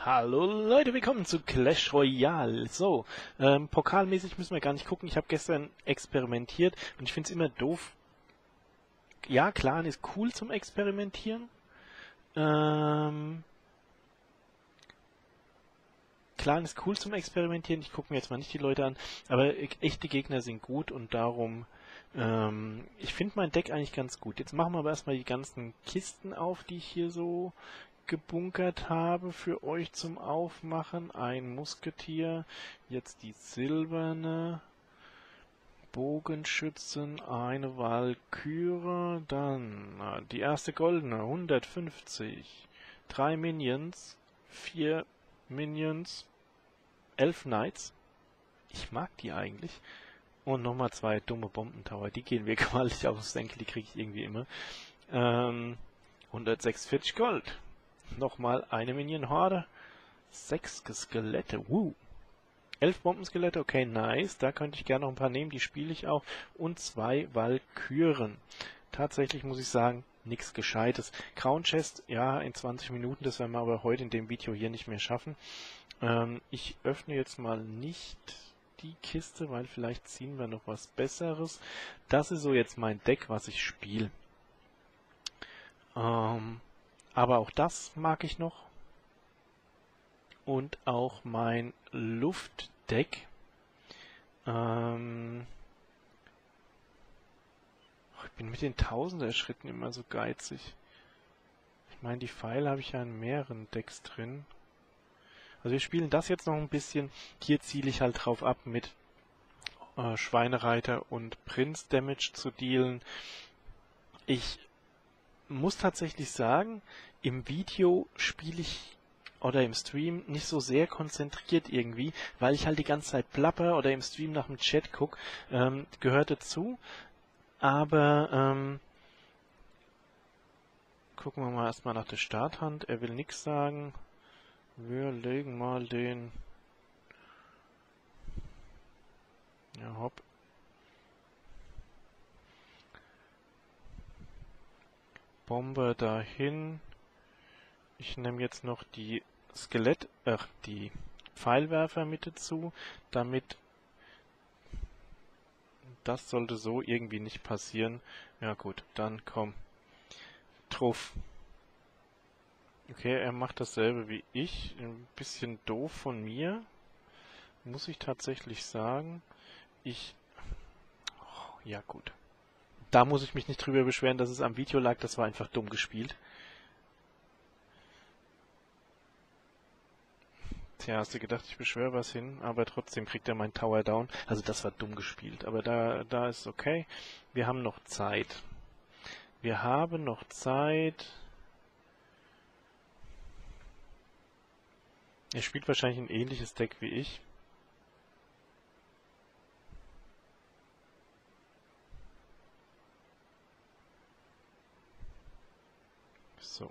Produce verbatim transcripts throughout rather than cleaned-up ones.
Hallo Leute, willkommen zu Clash Royale. So, ähm, pokalmäßig müssen wir gar nicht gucken. Ich habe gestern experimentiert und ich finde es immer doof. Ja, Clan ist cool zum Experimentieren. Ähm, Clan ist cool zum Experimentieren. Ich gucke mir jetzt mal nicht die Leute an, aber e- echte Gegner sind gut und darum, ähm, ich finde mein Deck eigentlich ganz gut. Jetzt machen wir aber erstmal die ganzen Kisten auf, die ich hier so gebunkert habe für euch zum Aufmachen. Ein Musketier, jetzt die silberne, Bogenschützen, eine Walküre, dann na, die erste goldene, hundertfünfzig, drei Minions, vier Minions, elf Knights. Ich mag die eigentlich. Und nochmal zwei dumme Bombentower, die gehen mir gewaltig aufs Senkel, die kriege ich irgendwie immer. Ähm, hundertsechsundvierzig Gold. Nochmal eine Minion-Horde. Sechs Skelette. Woo. Elf Bombenskelette. Okay, nice. Da könnte ich gerne noch ein paar nehmen. Die spiele ich auch. Und zwei Walküren. Tatsächlich muss ich sagen, nichts Gescheites. Crown Chest, ja, in zwanzig Minuten. Das werden wir aber heute in dem Video hier nicht mehr schaffen. Ähm, ich öffne jetzt mal nicht die Kiste, weil vielleicht ziehen wir noch was Besseres. Das ist so jetzt mein Deck, was ich spiele. Ähm, aber auch das mag ich noch. Und auch mein Luftdeck. Ähm ich bin mit den Tausender-Schritten immer so geizig. Ich meine, die Pfeile habe ich ja in mehreren Decks drin. Also wir spielen das jetzt noch ein bisschen. Hier ziele ich halt drauf ab, mit äh, Schweinereiter und Prinz Damage zu dealen. Ich muss tatsächlich sagen, im Video spiele ich oder im Stream nicht so sehr konzentriert irgendwie, weil ich halt die ganze Zeit plapper oder im Stream nach dem Chat gucke, ähm, gehört dazu. Aber ähm, gucken wir mal erstmal nach der Starthand. Er will nichts sagen. Wir legen mal den... Ja, hopp. Bombe dahin. Ich nehme jetzt noch die Skelett... Ach, die Pfeilwerfer mit dazu, damit... Das sollte so irgendwie nicht passieren. Ja gut, dann komm. Truff. Okay, er macht dasselbe wie ich. Ein bisschen doof von mir. Muss ich tatsächlich sagen. Ich... Oh, ja gut. Da muss ich mich nicht drüber beschweren, dass es am Video lag. Das war einfach dumm gespielt. Tja, hast du gedacht, ich beschwöre was hin, aber trotzdem kriegt er meinen Tower down. Also das war dumm gespielt, aber da, da ist okay. Wir haben noch Zeit. Wir haben noch Zeit. Er spielt wahrscheinlich ein ähnliches Deck wie ich. So.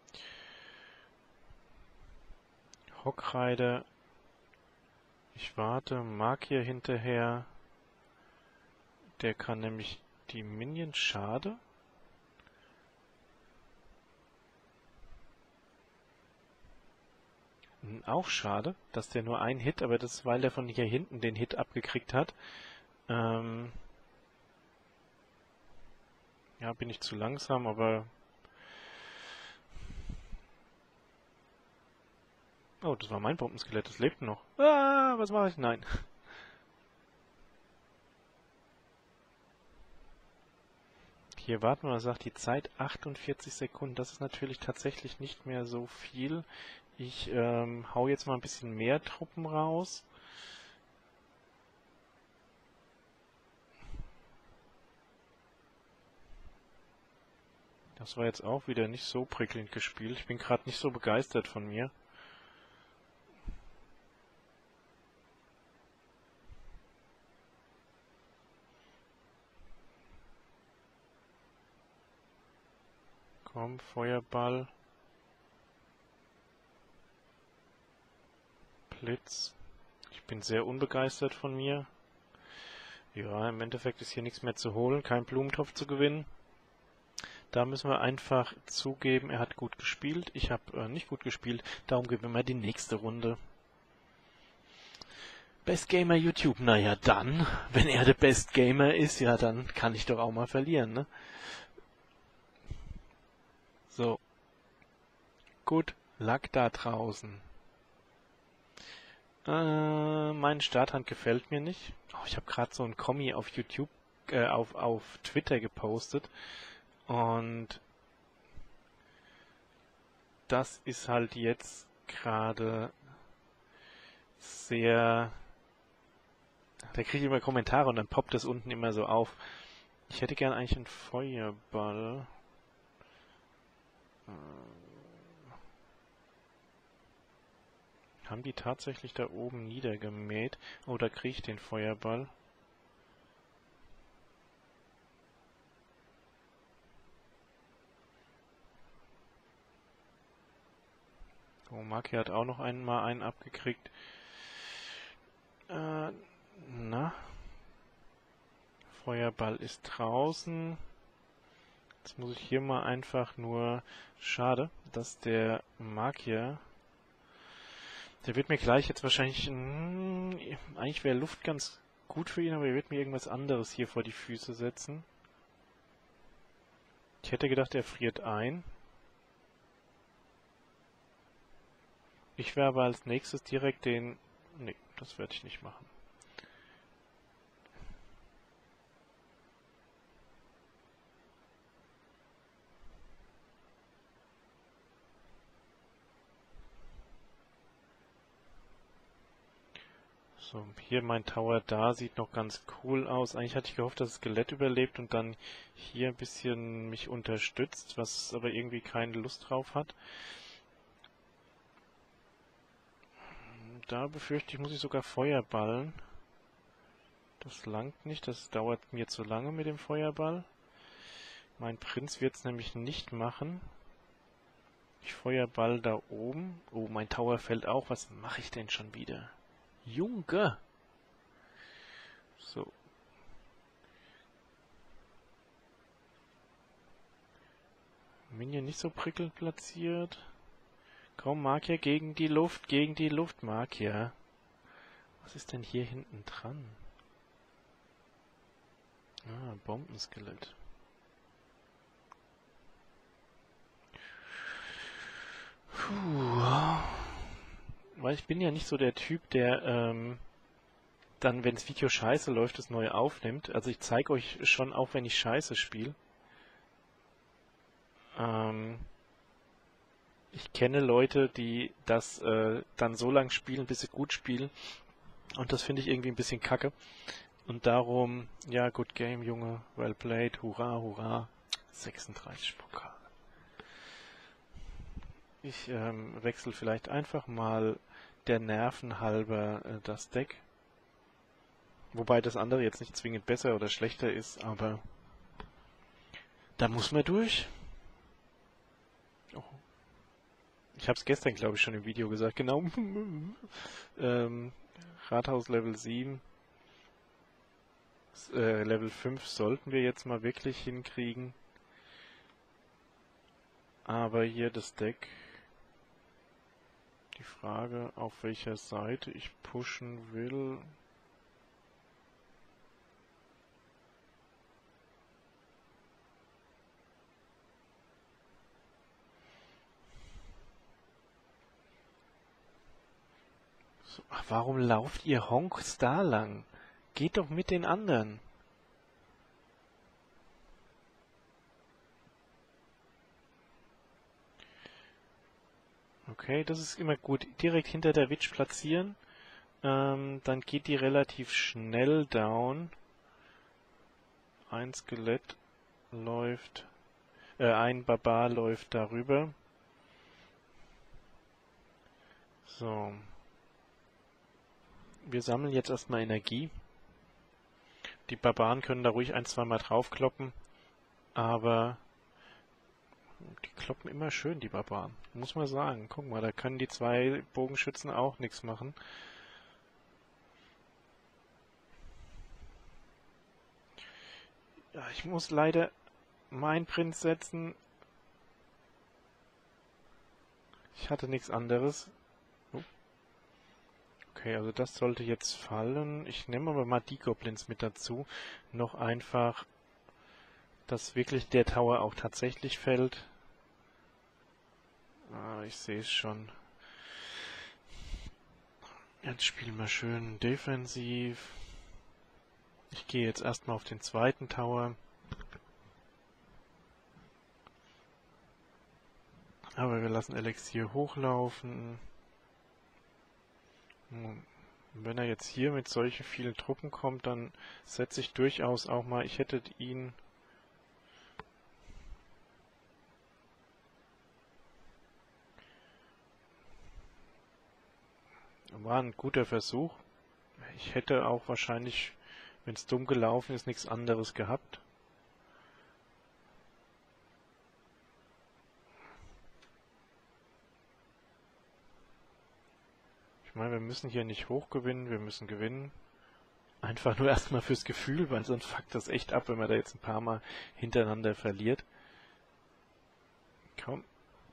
Hockrider. Ich warte. Magier hinterher. Der kann nämlich die Minions. Schade. Auch schade, dass der nur einen Hit, aber das ist, weil der von hier hinten den Hit abgekriegt hat. Ähm ja, bin ich zu langsam, aber... Oh, das war mein Bombenskelett, das lebt noch. Ah, was mache ich? Nein. Hier warten wir, sagt die Zeit achtundvierzig Sekunden. Das ist natürlich tatsächlich nicht mehr so viel. Ich ähm, hau jetzt mal ein bisschen mehr Truppen raus. Das war jetzt auch wieder nicht so prickelnd gespielt. Ich bin gerade nicht so begeistert von mir. Komm, Feuerball. Blitz. Ich bin sehr unbegeistert von mir. Ja, im Endeffekt ist hier nichts mehr zu holen. Kein Blumentopf zu gewinnen. Da müssen wir einfach zugeben, er hat gut gespielt. Ich habe äh, nicht gut gespielt. Darum gewinnen wir die nächste Runde. Best Gamer YouTube. Naja, dann, wenn er der Best Gamer ist, ja, dann kann ich doch auch mal verlieren, ne? So. Gut, Luck da draußen. Äh, meine Starthand gefällt mir nicht. Oh, ich habe gerade so ein Kommi auf YouTube, äh, auf, auf Twitter gepostet. Und das ist halt jetzt gerade sehr... Da kriege ich immer Kommentare und dann poppt das unten immer so auf. Ich hätte gern eigentlich einen Feuerball. Haben die tatsächlich da oben niedergemäht? Oder kriege ich den Feuerball? Oh, Maki hat auch noch einmal einen abgekriegt. Äh, na? Feuerball ist draußen. Jetzt muss ich hier mal einfach nur... Schade, dass der Magier... Der wird mir gleich jetzt wahrscheinlich... Mh, eigentlich wäre Luft ganz gut für ihn, aber er wird mir irgendwas anderes hier vor die Füße setzen. Ich hätte gedacht, er friert ein. Ich werde aber als nächstes direkt den... Nee, das werde ich nicht machen. So, hier mein Tower da sieht noch ganz cool aus. Eigentlich hatte ich gehofft, dass das Skelett überlebt und dann hier ein bisschen mich unterstützt, was aber irgendwie keine Lust drauf hat. Da befürchte ich, muss ich sogar Feuerballen. Das langt nicht, das dauert mir zu lange mit dem Feuerball. Mein Prinz wird es nämlich nicht machen. Ich Feuerball da oben. Oh, mein Tower fällt auch. Was mache ich denn schon wieder? Junge! So. Minion nicht so prickelnd platziert. Komm, Magier gegen die Luft, gegen die Luft, Magier. Was ist denn hier hinten dran? Ah, Bombenskelett. Puh. Weil ich bin ja nicht so der Typ, der ähm, dann, wenn das Video scheiße läuft, das neu aufnimmt. Also ich zeige euch schon auch, wenn ich scheiße spiele. Ähm, ich kenne Leute, die das äh, dann so lang spielen, bis sie gut spielen. Und das finde ich irgendwie ein bisschen kacke. Und darum, ja, good game, Junge, well played, hurra, hurra, sechsunddreißig Pokal. Ich ähm, wechsle vielleicht einfach mal der Nerven halber äh, das Deck. Wobei das andere jetzt nicht zwingend besser oder schlechter ist, aber da muss man durch. Oh. Ich habe es gestern, glaube ich, schon im Video gesagt, genau. ähm, Rathaus Level sieben. Äh, Level fünf sollten wir jetzt mal wirklich hinkriegen. Aber hier das Deck. Die Frage, auf welcher Seite ich pushen will. So, warum lauft ihr Honks da lang? Geht doch mit den anderen. Okay, das ist immer gut. Direkt hinter der Witch platzieren. Ähm, dann geht die relativ schnell down. Ein Skelett läuft, äh, ein Barbar läuft darüber. So. Wir sammeln jetzt erstmal Energie. Die Barbaren können da ruhig ein, zwei Mal draufkloppen, aber die kloppen immer schön, die Barbaren. Muss man sagen. Guck mal, da können die zwei Bogenschützen auch nichts machen. Ja, ich muss leider mein Prinz setzen. Ich hatte nichts anderes. Oh. Okay, also das sollte jetzt fallen. Ich nehme aber mal die Goblins mit dazu. Noch einfach, dass wirklich der Tower auch tatsächlich fällt. Ah, ich sehe es schon. Jetzt spielen wir schön defensiv. Ich gehe jetzt erstmal auf den zweiten Tower. Aber wir lassen Elixier hochlaufen. Und wenn er jetzt hier mit solchen vielen Truppen kommt, dann setze ich durchaus auch mal, ich hätte ihn... War ein guter Versuch. Ich hätte auch wahrscheinlich, wenn es dumm gelaufen ist, nichts anderes gehabt. Ich meine, wir müssen hier nicht hoch gewinnen, wir müssen gewinnen. Einfach nur erstmal fürs Gefühl, weil sonst fuckt das echt ab, wenn man da jetzt ein paar Mal hintereinander verliert. Komm.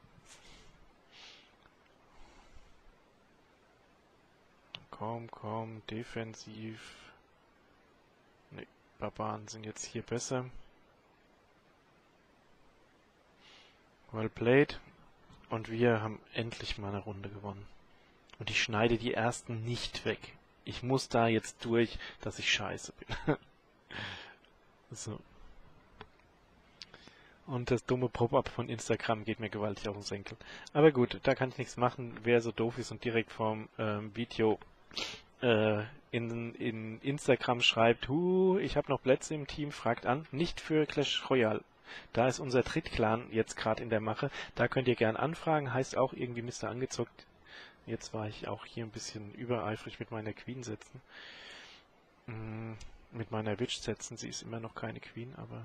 Komm, komm, defensiv. Ne, Barbaren sind jetzt hier besser. Well played. Und wir haben endlich mal eine Runde gewonnen. Und ich schneide die ersten nicht weg. Ich muss da jetzt durch, dass ich scheiße bin. So. Und das dumme Pop-up von Instagram geht mir gewaltig auf den Senkel. Aber gut, da kann ich nichts machen. Wer so doof ist und direkt vom ähm, Video äh, in, in Instagram schreibt, hu, ich habe noch Plätze im Team, fragt an. Nicht für Clash Royale. Da ist unser Tritt-Clan jetzt gerade in der Mache. Da könnt ihr gern anfragen. Heißt auch irgendwie Mister Angezockt. Jetzt war ich auch hier ein bisschen übereifrig mit meiner Queen setzen. Mm, mit meiner Witch setzen. Sie ist immer noch keine Queen, aber...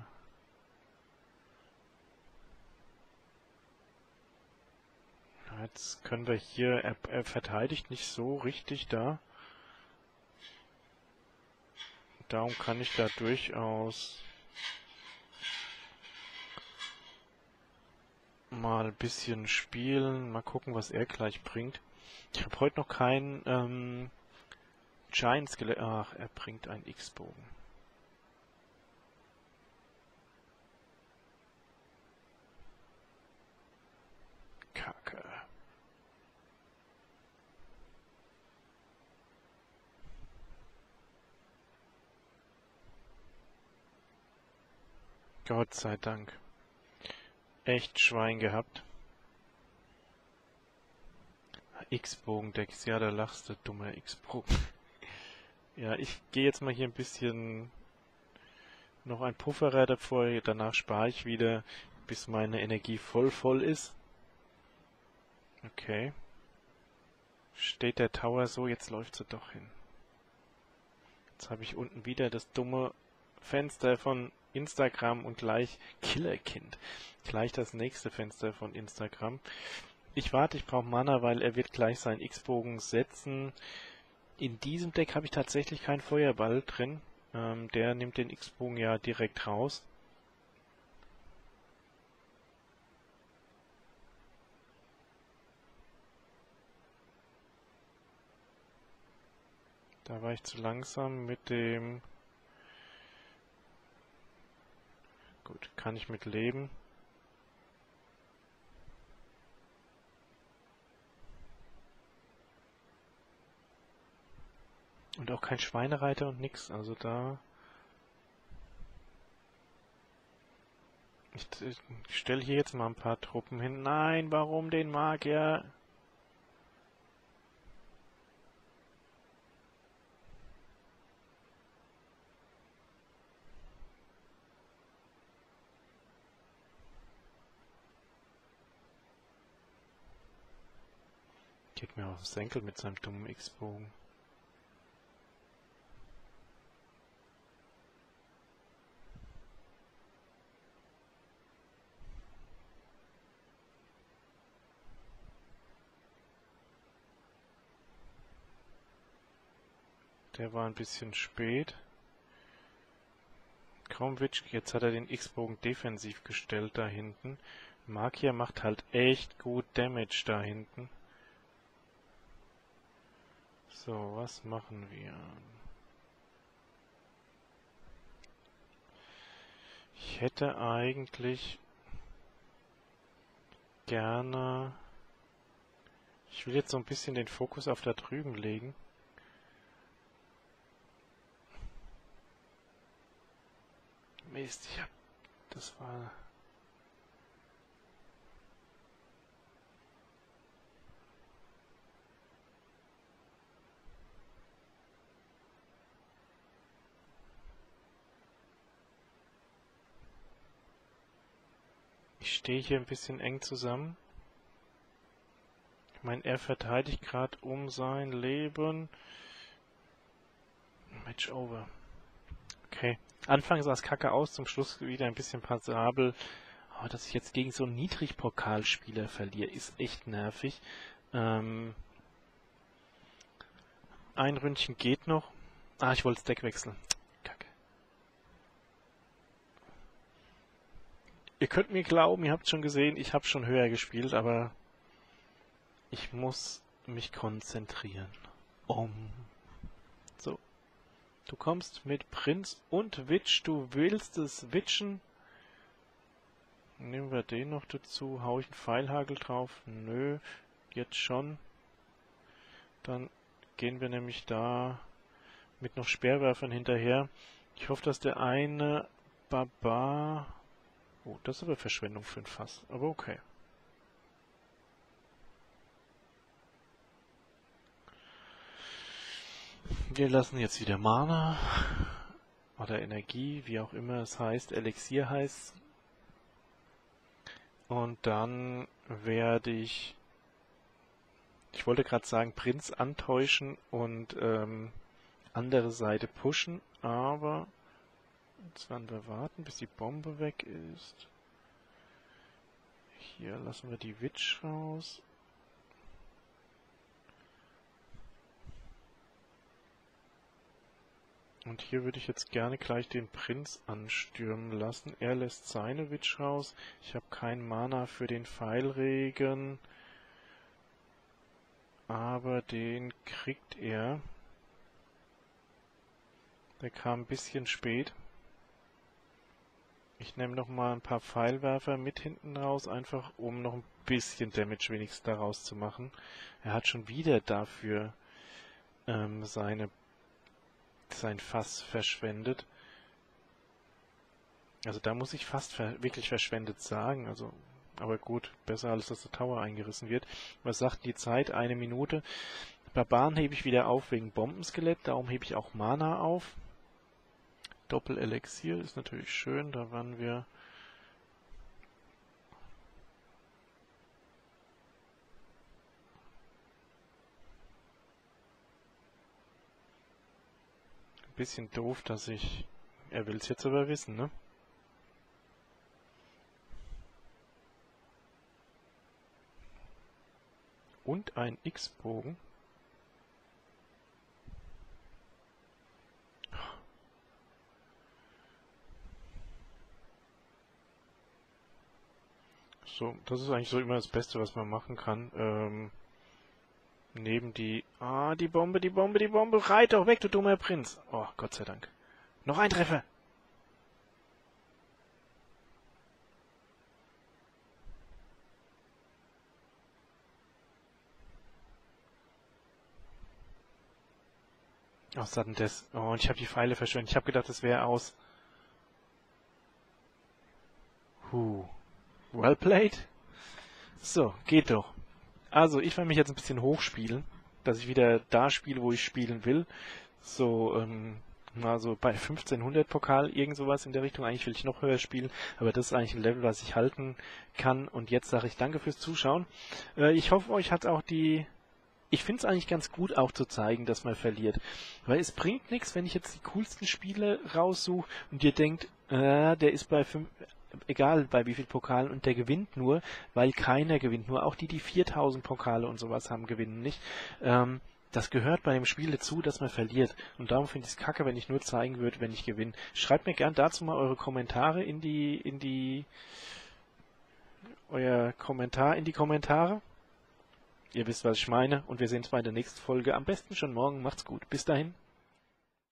Jetzt können wir hier... Er, er verteidigt nicht so richtig da. Darum kann ich da durchaus... mal ein bisschen spielen. Mal gucken, was er gleich bringt. Ich habe heute noch keinen ähm, Giant Skelett. Ach, er bringt einen X-Bogen. Kacke. Gott sei Dank. Echt Schwein gehabt. X-Bogen-Decks. Ja, da lachst du, dummer X-Bogen. Ja, ich gehe jetzt mal hier ein bisschen noch ein Pufferer davor. Danach spare ich wieder, bis meine Energie voll voll ist. Okay. Steht der Tower so, jetzt läuft sie doch hin. Jetzt habe ich unten wieder das dumme Fenster von Instagram und gleich Killerkind. Gleich das nächste Fenster von Instagram. Ich warte, ich brauche Mana, weil er wird gleich seinen X-Bogen setzen. In diesem Deck habe ich tatsächlich keinen Feuerball drin. Ähm, der nimmt den X-Bogen ja direkt raus. Da war ich zu langsam mit dem... Gut, kann ich mit leben. Und auch kein Schweinereiter und nix, also da... Ich, ich stelle hier jetzt mal ein paar Truppen hin. Nein, warum den Magier? Geht mir auf den Senkel mit seinem dummen X-Bogen. Der war ein bisschen spät. Kromwitsch, jetzt hat er den X-Bogen defensiv gestellt da hinten. Magier macht halt echt gut Damage da hinten. So, was machen wir? Ich hätte eigentlich gerne... Ich will jetzt so ein bisschen den Fokus auf da drüben legen. Mist, ich hab... Das war... Ich stehe hier ein bisschen eng zusammen. Ich meine, er verteidigt gerade um sein Leben. Match over. Okay. Anfang sah es kacke aus, zum Schluss wieder ein bisschen passabel. Aber dass ich jetzt gegen so einen Niedrigpokalspieler verliere, ist echt nervig. Ähm, ein Ründchen geht noch. Ah, ich wollte das Deck wechseln. Kacke. Ihr könnt mir glauben, ihr habt schon gesehen, ich habe schon höher gespielt, aber ich muss mich konzentrieren. Um. So. Du kommst mit Prinz und Witch. Du willst es witchen. Nehmen wir den noch dazu. Hau ich einen Pfeilhagel drauf? Nö. Jetzt schon. Dann gehen wir nämlich da mit noch Speerwerfern hinterher. Ich hoffe, dass der eine Barbar... Oh, das ist aber Verschwendung für ein Fass. Aber okay. Wir lassen jetzt wieder Mana oder Energie, wie auch immer es heißt, Elixier heißt. Und dann werde ich, ich wollte gerade sagen, Prinz antäuschen und ähm, andere Seite pushen, aber jetzt werden wir warten, bis die Bombe weg ist. Hier lassen wir die Witch raus. Und hier würde ich jetzt gerne gleich den Prinz anstürmen lassen. Er lässt seine Witch raus. Ich habe kein Mana für den Pfeilregen. Aber den kriegt er. Der kam ein bisschen spät. Ich nehme noch mal ein paar Pfeilwerfer mit hinten raus, einfach um noch ein bisschen Damage wenigstens daraus zu machen. Er hat schon wieder dafür ähm, seine sein Fass verschwendet. Also da muss ich fast ver wirklich verschwendet sagen. Also, aber gut, besser als dass der Tower eingerissen wird. Was sagt die Zeit? Eine Minute. Barbaren hebe ich wieder auf wegen Bombenskelett. Darum hebe ich auch Mana auf. Doppel-Elixier ist natürlich schön. Da waren wir... Bisschen doof, dass ich... Er will es jetzt aber wissen, ne? Und ein X-Bogen. So, das ist eigentlich so immer das Beste, was man machen kann. Ähm, neben die... Ah, die Bombe, die Bombe, die Bombe. Reit doch weg, du dummer Prinz. Oh, Gott sei Dank. Noch ein Treffer. Oh, sudden Death. Oh, und ich habe die Pfeile verschwendet. Ich habe gedacht, das wäre aus. Huh. Well played. So, geht doch. Also, ich will mich jetzt ein bisschen hochspielen, dass ich wieder da spiele, wo ich spielen will. So, ähm, also bei fünfzehnhundert Pokal, irgend sowas in der Richtung. Eigentlich will ich noch höher spielen, aber das ist eigentlich ein Level, was ich halten kann. Und jetzt sage ich danke fürs Zuschauen. Äh, ich hoffe, euch hat auch die... Ich finde es eigentlich ganz gut, auch zu zeigen, dass man verliert. Weil es bringt nichts, wenn ich jetzt die coolsten Spiele raussuche und ihr denkt, äh, der ist bei fünf... egal bei wie viel Pokalen, und der gewinnt nur, weil keiner gewinnt. Nur auch die, die viertausend Pokale und sowas haben, gewinnen nicht. Ähm, das gehört bei dem Spiel dazu, dass man verliert. Und darum finde ich es kacke, wenn ich nur zeigen würde, wenn ich gewinne. Schreibt mir gern dazu mal eure Kommentare in die, in die, euer Kommentar in die Kommentare. Ihr wisst, was ich meine. Und wir sehen uns bei der nächsten Folge. Am besten schon morgen. Macht's gut. Bis dahin.